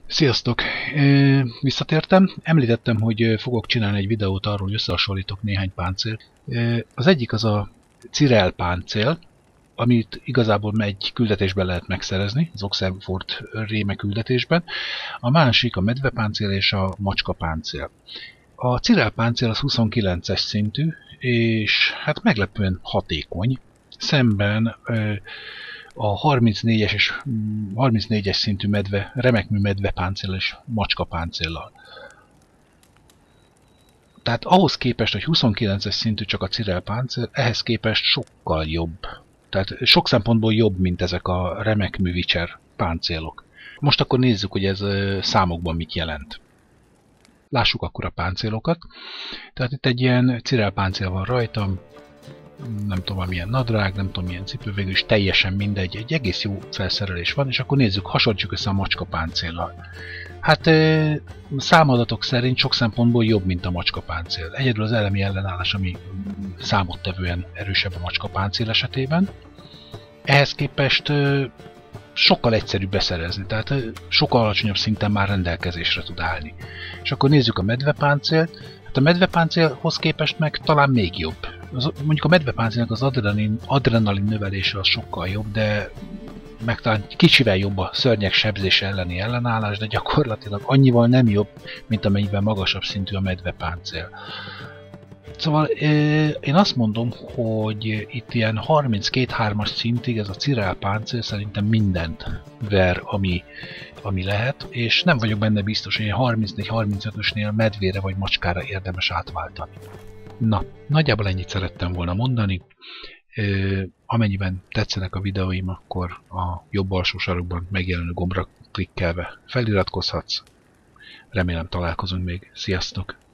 Sziasztok! Visszatértem. Említettem, hogy fogok csinálni egy videót arról, hogy összehasonlítok néhány páncél. Az egyik az a Cirel páncél, amit igazából egy küldetésben lehet megszerezni, az Oxenford réme küldetésben. A másik a medvepáncél és a macskapáncél. A Cirel páncél az 29-es szintű, és hát meglepően hatékony, szemben a 34-es és 34-es szintű remekmű medvepáncél és macskapáncéllal. Tehát ahhoz képest, hogy 29-es szintű csak a Cirel páncél, ehhez képest sokkal jobb. Tehát sok szempontból jobb, mint ezek a remekmű Witcher páncélok. Most akkor nézzük, hogy ez számokban mit jelent. Lássuk akkor a páncélokat. Tehát itt egy ilyen Cirel páncél van rajtam, nem tudom, milyen nadrág, nem tudom, milyen cipő, végül is teljesen mindegy, egy egész jó felszerelés van, és akkor nézzük, hasonlítsuk össze a macskapáncéllal. Hát számadatok szerint sok szempontból jobb, mint a macskapáncél. Egyedül az elemi ellenállás, ami számottevően erősebb a macskapáncél esetében. Ehhez képest sokkal egyszerűbb beszerezni, tehát sokkal alacsonyabb szinten már rendelkezésre tud állni. És akkor nézzük a medvepáncélt. Hát a medvepáncélhoz képest meg talán még jobb. Mondjuk a medvepáncélnak az adrenalin növelése az sokkal jobb, de meg talán kicsivel jobb a szörnyek sebzése elleni ellenállás, de gyakorlatilag annyival nem jobb, mint amennyiben magasabb szintű a medvepáncél. Szóval én azt mondom, hogy itt ilyen 32-3-as szintig ez a Cirel páncél szerintem mindent ver, ami lehet, és nem vagyok benne biztos, hogy 34-35-ösnél medvére vagy macskára érdemes átváltani. Na, nagyjából ennyit szerettem volna mondani. Amennyiben tetszenek a videóim, akkor a jobb alsó sarokban megjelenő gombra klikkelve feliratkozhatsz. Remélem találkozunk még. Sziasztok!